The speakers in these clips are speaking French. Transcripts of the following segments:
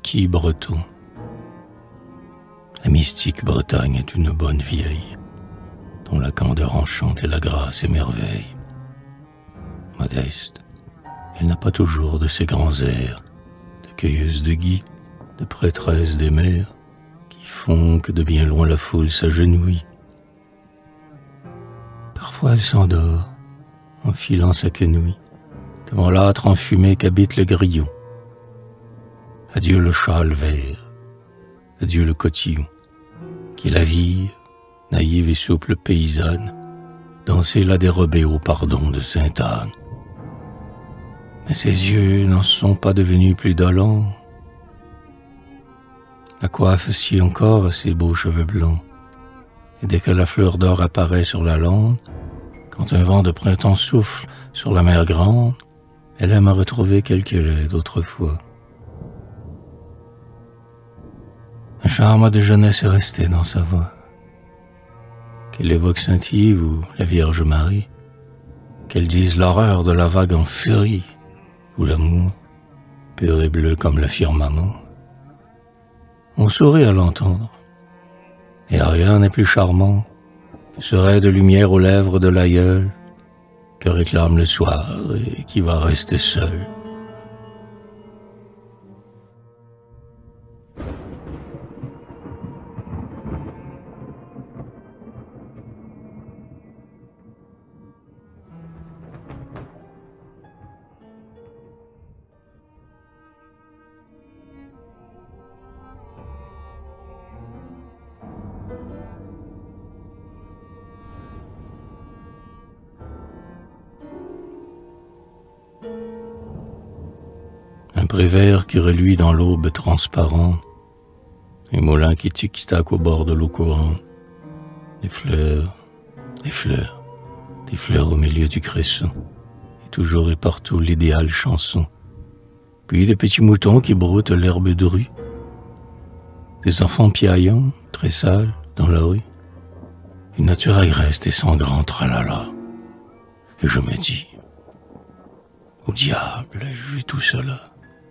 maquis breton. La mystique Bretagne est une bonne vieille, dont la candeur enchante et la grâce émerveille. Modeste, elle n'a pas toujours de ces grands airs, de cueilleuse de gui, de prêtresse des mers, qui font que de bien loin la foule s'agenouille. Parfois elle s'endort, en filant sa quenouille, devant l'âtre enfumé qu'habite le grillon. Adieu le châle vert, adieu le cotillon, qui la vie, naïve et souple paysanne, danser la dérobée au pardon de Sainte-Anne. Mais ses yeux n'en sont pas devenus plus dolents. La coiffe scie encore à ses beaux cheveux blancs, et dès que la fleur d'or apparaît sur la lande, quand un vent de printemps souffle sur la mer grande, elle aime à retrouver quelques laits d'autrefois. Un charme de jeunesse est resté dans sa voix, qu'elle évoque Saint-Yves ou la Vierge Marie, qu'elle dise l'horreur de la vague en furie, ou l'amour, pur et bleu comme le firmament. On sourit à l'entendre, et rien n'est plus charmant que ce ray de lumière aux lèvres de l'aïeul que réclame le soir et qui va rester seul. Un prévert qui reluit dans l'aube transparente, un moulin qui tic-tac au bord de l'eau courante, des fleurs, des fleurs, des fleurs au milieu du cresson, et toujours et partout l'idéale chanson. Puis des petits moutons qui broutent l'herbe drue, des enfants piaillants, très sales, dans la rue, une nature agreste et sans grand tralala. Et je me dis, au diable, je vis tout cela.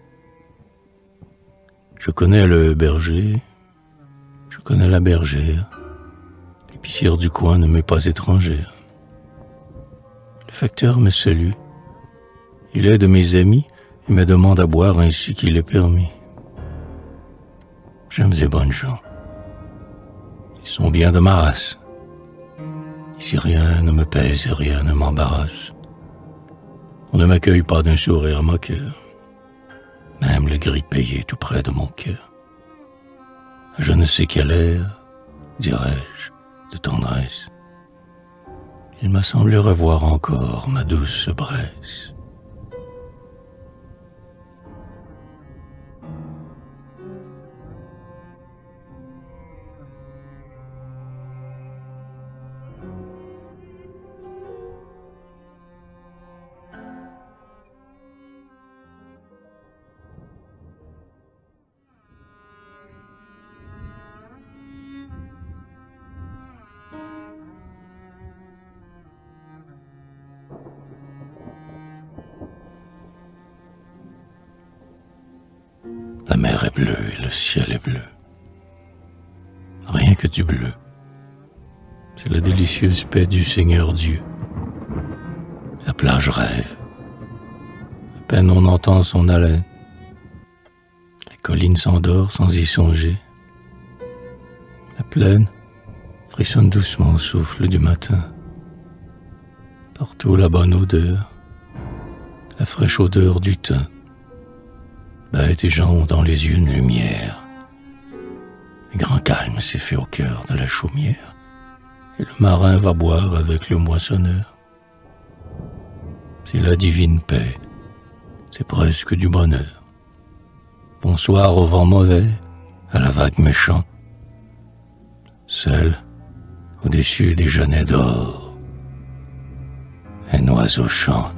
Je connais le berger, je connais la bergère, l'épicière du coin ne m'est pas étrangère. Le facteur me salue, il est de mes amis et me demande à boire ainsi qu'il est permis. J'aime ces bonnes gens, ils sont bien de ma race. Ici rien ne me pèse et rien ne m'embarrasse. On ne m'accueille pas d'un sourire moqueur. Même le gris payé tout près de mon cœur. Je ne sais quel air, dirais-je, de tendresse. Il m'a semblé revoir encore ma douce Bresse. La mer est bleue et le ciel est bleu. Rien que du bleu. C'est la délicieuse paix du Seigneur Dieu. La plage rêve. À peine on entend son haleine. La colline s'endort sans y songer. La plaine frissonne doucement au souffle du matin. Partout la bonne odeur, la fraîche odeur du thym. Bêtes et gens ont dans les yeux une lumière. Un grand calme s'est fait au cœur de la chaumière, et le marin va boire avec le moissonneur. C'est la divine paix, c'est presque du bonheur. Bonsoir au vent mauvais, à la vague méchante. Seul, au-dessus des genêts d'or, un oiseau chante.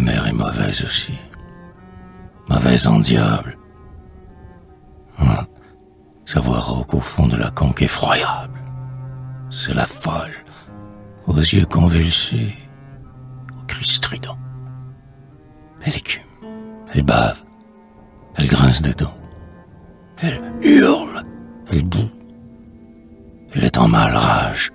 mer est mauvaise aussi. Mauvaise en diable. Hein? Savoir qu'au fond de la conque effroyable, c'est la folle, aux yeux convulsés, aux cris stridents. Elle écume, elle bave, elle grince des dents, elle hurle, elle bout, elle est en mal rage.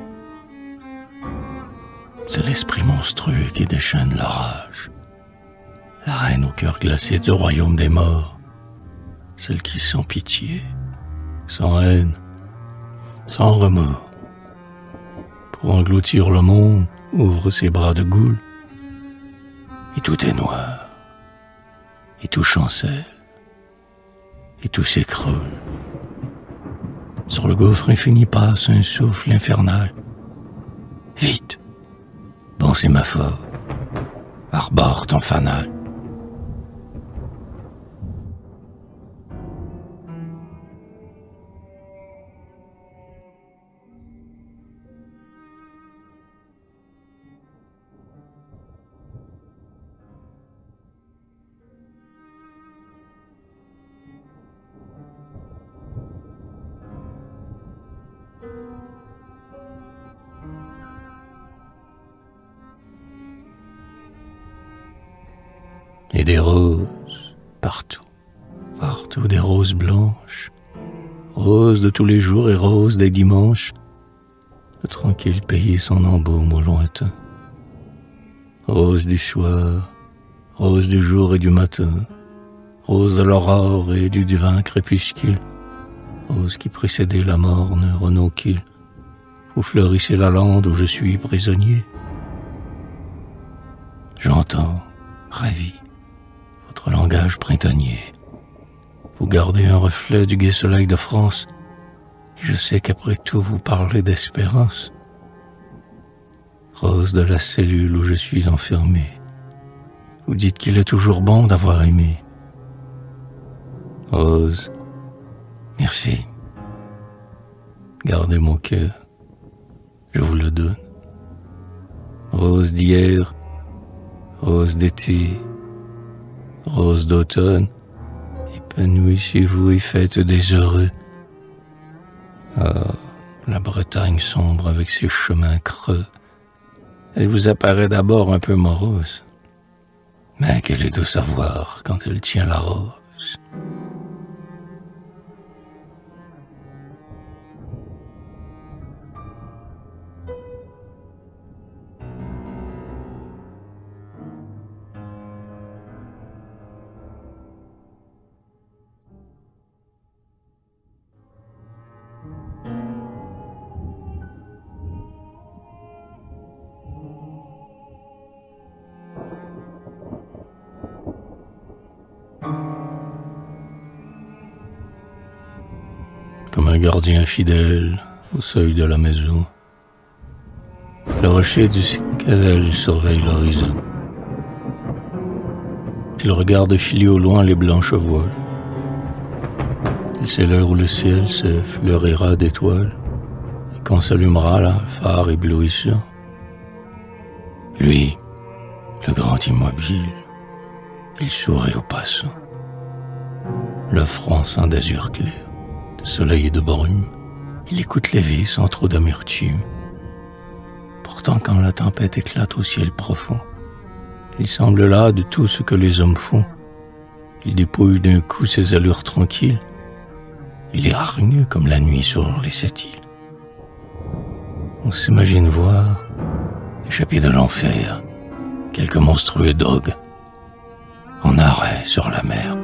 C'est l'esprit monstrueux qui déchaîne la rage. La reine au cœur glacé du royaume des morts, celle qui sans pitié, sans haine, sans remords, pour engloutir le monde, ouvre ses bras de goule, et tout est noir, et tout chancelle, et tout s'écroule. Sur le gouffre infini passe un souffle infernal. Vite, bon sémaphore, arbore ton fanal. Et des roses, partout, partout des roses blanches, roses de tous les jours et roses des dimanches, le tranquille pays son embaume au lointain. Roses du soir, roses du jour et du matin, roses de l'aurore et du divin crépuscule, roses qui précédaient la morne renoquille, où fleurissait la lande où je suis prisonnier. J'entends, ravi, votre langage printanier. Vous gardez un reflet du gai soleil de France, et je sais qu'après tout vous parlez d'espérance. Rose de la cellule où je suis enfermé, vous dites qu'il est toujours bon d'avoir aimé. Rose, merci. Gardez mon cœur, je vous le donne. Rose d'hier, rose d'été, rose d'automne, épanouissez-vous et faites des heureux. Ah, la Bretagne sombre avec ses chemins creux, elle vous apparaît d'abord un peu morose, mais qu'elle est douce à voir quand elle tient la rose. Comme un gardien fidèle au seuil de la maison, le rocher du Cicavel surveille l'horizon. Il regarde filer au loin les blanches voiles. Il sait l'heure où le ciel se fleurira d'étoiles et quand s'allumera la phare éblouissant. Lui, le grand immobile, il sourit aux passants. Le front sans d'azur clair, de soleil et de brume, il écoute les vies sans trop d'amertume. Pourtant, quand la tempête éclate au ciel profond, il semble là de tout ce que les hommes font. Il dépouille d'un coup ses allures tranquilles. Il est hargneux comme la nuit sur les 7 îles. On s'imagine voir, échappé de l'enfer, quelques monstrueux dogues en arrêt sur la mer.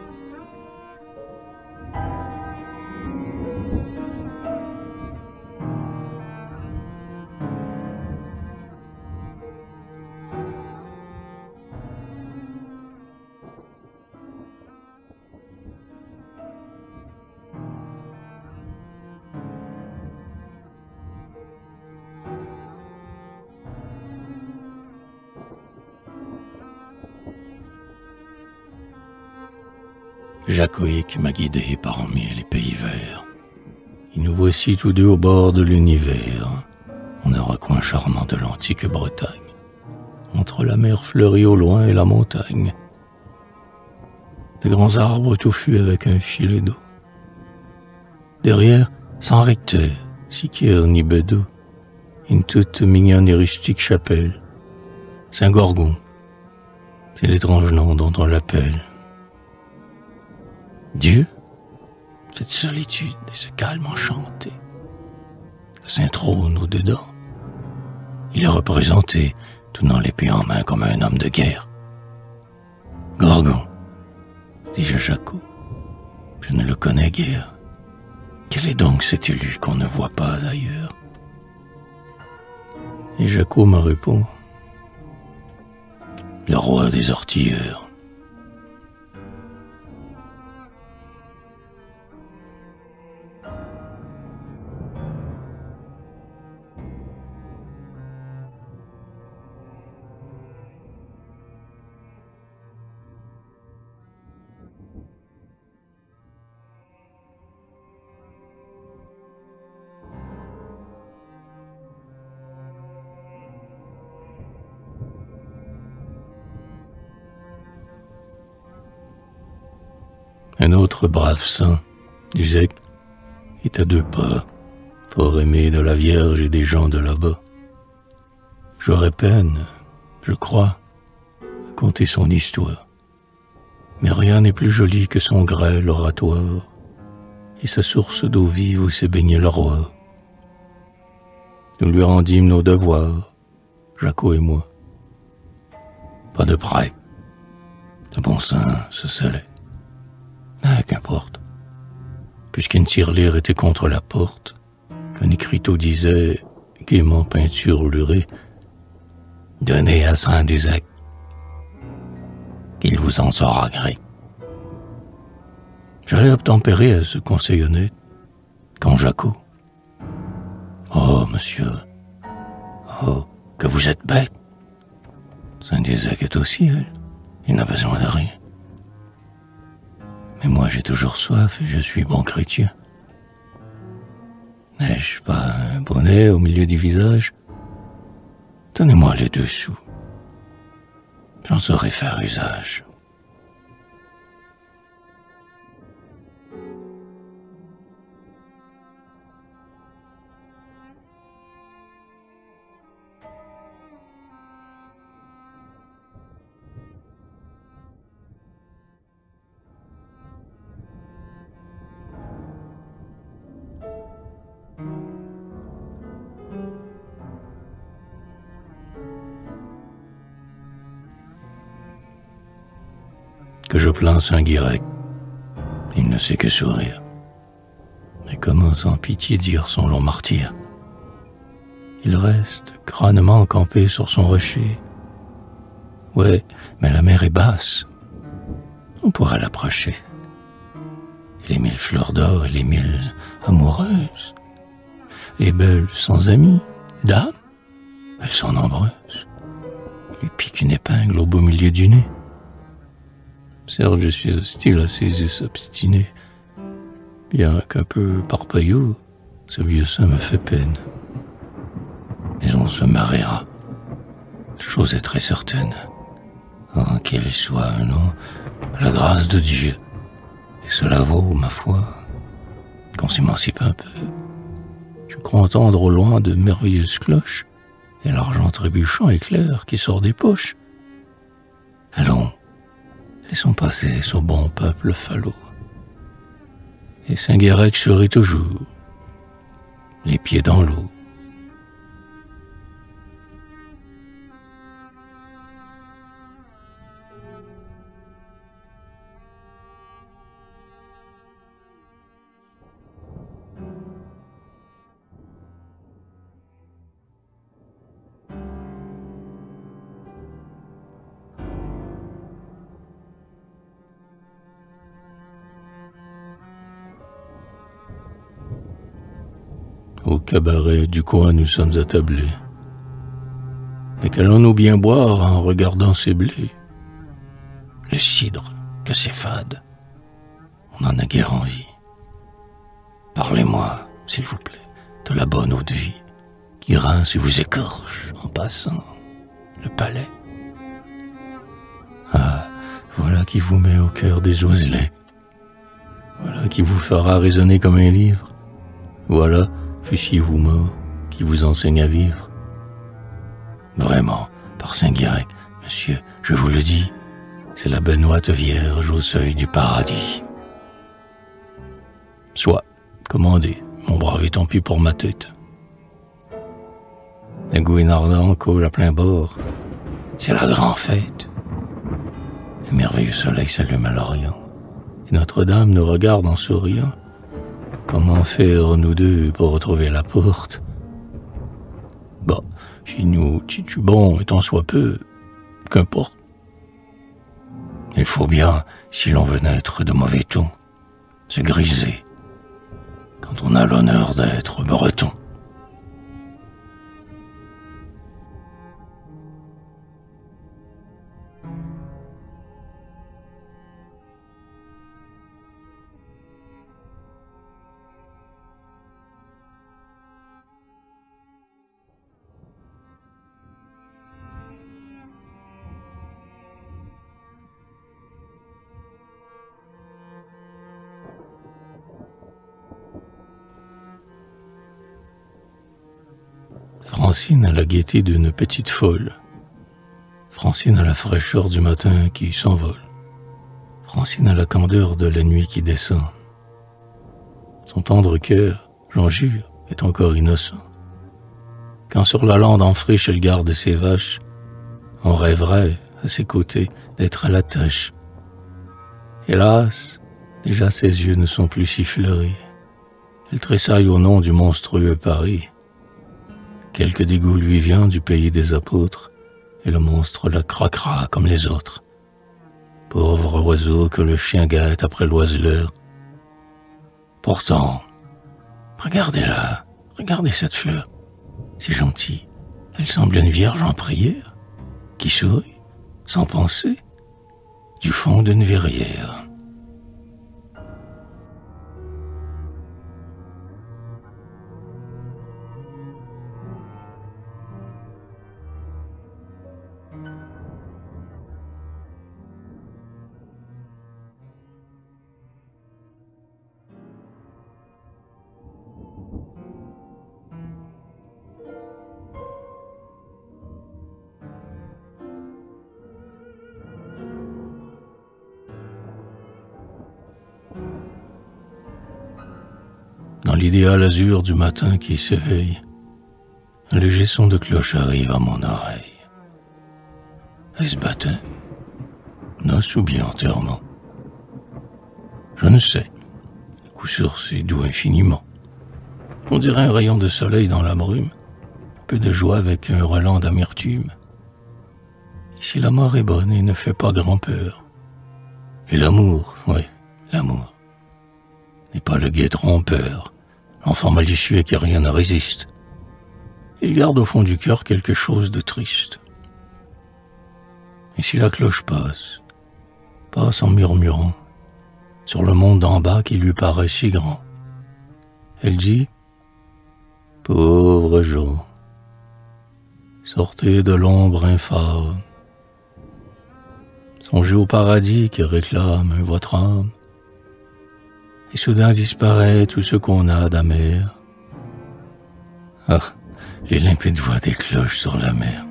Jacoïque m'a guidé parmi les pays verts. Et nous voici tous deux au bord de l'univers, en un recoin charmant de l'antique Bretagne. entre la mer fleurie au loin et la montagne. De grands arbres touffus avec un filet d'eau. Derrière, sans recteur, siquier ni bedeau, une toute mignonne et rustique chapelle. Saint-Gorgon, c'est l'étrange nom dont on l'appelle. Dieu, cette solitude et ce calme enchanté. Saint trône au-dedans. Il est représenté, tenant l'épée en main comme un homme de guerre. Gorgon, dis-je à Jacot, je ne le connais guère. Quel est donc cet élu qu'on ne voit pas ailleurs? Et Jacot me répond, le roi des artilleurs. Un autre brave saint, Duzac, est à 2 pas, fort aimé de la Vierge et des gens de là-bas. J'aurais peine, je crois, à conter son histoire. Mais rien n'est plus joli que son grêle oratoire et sa source d'eau vive où s'est baigné le roi. Nous lui rendîmes nos devoirs, Jacot et moi. Pas de prêt. Le bon saint se scellait. Mais qu'importe, puisqu'une tirelire était contre la porte, qu'un écriteau disait, gaiement peinturluré, « Donnez à Saint Duzac, qu'il vous en saura gré. » J'allais obtempérer à ce conseil honnête, quand Jacot, « Oh, monsieur, oh, que vous êtes bête. Saint Duzac est au ciel, il n'a besoin de rien. Mais moi j'ai toujours soif et je suis bon chrétien. N'ai-je pas un bonnet au milieu du visage? Donnez-moi les 2 sous. J'en saurai faire usage. » Que je plains Saint-Guirec, il ne sait que sourire. Mais comment sans pitié dire son long martyre? Il reste crânement campé sur son rocher. Ouais, mais la mer est basse. On pourra l'approcher. Et les 1000 fleurs d'or et les 1000 amoureuses. Les belles sans amis, dames, elles sont nombreuses. Lui pique une épingle au beau milieu du nez. Certes, je suis hostile à ces us obstinés. Bien qu'un peu parpaillot, ce vieux saint me fait peine. Mais on se mariera. La chose est très certaine. Oh, qu'il soit, non, à la grâce de Dieu. Et cela vaut, ma foi, qu'on s'émancipe un peu. Je crois entendre au loin de merveilleuses cloches et l'argent trébuchant et clair qui sort des poches. Allons, laissons passer ce bon peuple falot. Et Saint-Guirec serait toujours les pieds dans l'eau. Au cabaret du coin, nous sommes attablés. Mais qu'allons-nous bien boire en regardant ces blés? Le cidre, que c'est fade. On en a guère envie. Parlez-moi, s'il vous plaît, de la bonne eau de vie qui rince et vous écorche en passant le palais. Voilà qui vous met au cœur des oiselets. Voilà qui vous fera résonner comme un livre. Voilà, fussiez-vous mort, qui vous enseigne à vivre. Vraiment, par Saint-Guirec, monsieur, je vous le dis, c'est la Benoîte Vierge au seuil du paradis. Soit, commandez, mon brave, et tant pis pour ma tête. Les Gouinardans coulent à plein bord. C'est la grande fête. Un merveilleux soleil s'allume à l'Orient. Et Notre-Dame nous regarde en souriant. Comment faire, nous deux, pour retrouver la porte? Bah, chez nous, Titubon, et tant soit peu, qu'importe. Il faut bien, si l'on veut naître de mauvais ton, se griser quand on a l'honneur d'être breton. Francine a la gaieté d'une petite folle. Francine a la fraîcheur du matin qui s'envole. Francine a la candeur de la nuit qui descend. Son tendre cœur, j'en jure, est encore innocent. Quand sur la lande en friche elle garde ses vaches, on rêverait, à ses côtés, d'être à la tâche. Hélas, déjà ses yeux ne sont plus si fleuris. Elle tressaille au nom du monstrueux Paris. Quelque dégoût lui vient du pays des apôtres, et le monstre la croquera comme les autres. Pauvre oiseau que le chien guette après l'oiseleur. Pourtant, regardez-la, regardez cette fleur. C'est gentil, elle semble une vierge en prière, qui sourit, sans penser, du fond d'une verrière. Dans l'idéal azur du matin qui s'éveille, un léger son de cloche arrive à mon oreille. Est-ce baptême, noce ou bien enterrement? Je ne sais. À coup sûr, c'est doux infiniment. On dirait un rayon de soleil dans la brume, un peu de joie avec un relent d'amertume. Ici la mort est bonne et ne fait pas grand peur. Et l'amour, oui, l'amour, n'est pas le gai trompeur, l'enfant malicieux à qui rien ne résiste. Il garde au fond du cœur quelque chose de triste. Et si la cloche passe, passe en murmurant, sur le monde d'en bas qui lui paraît si grand, elle dit: pauvres gens, sortez de l'ombre infâme, songez au paradis qui réclame votre âme, et soudain disparaît tout ce qu'on a d'amer. Ah, les limpides voix des cloches sur la mer.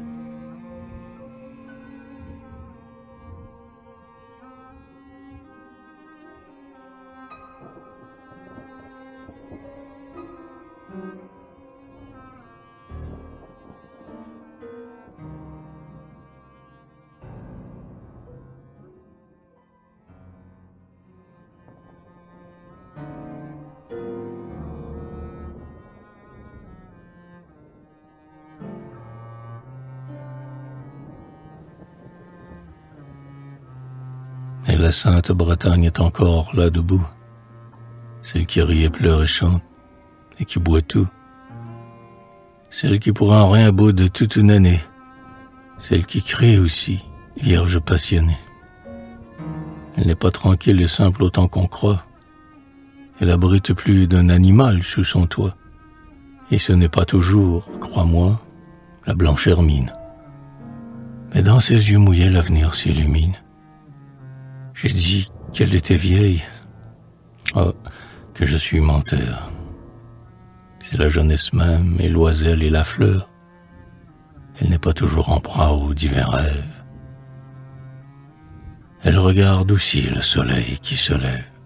Et la sainte Bretagne est encore là debout, celle qui rit et pleure et chante, et qui boit tout, celle qui pour un rien boude toute une année, celle qui crie aussi, vierge passionnée. Elle n'est pas tranquille et simple autant qu'on croit, elle abrite plus d'un animal sous son toit, et ce n'est pas toujours, crois-moi, la blanche hermine. Mais dans ses yeux mouillés l'avenir s'illumine. J'ai dit qu'elle était vieille. Oh, que je suis menteur. C'est la jeunesse même, et l'oiselle et la fleur. Elle n'est pas toujours en proie aux divins rêves. Elle regarde aussi le soleil qui se lève.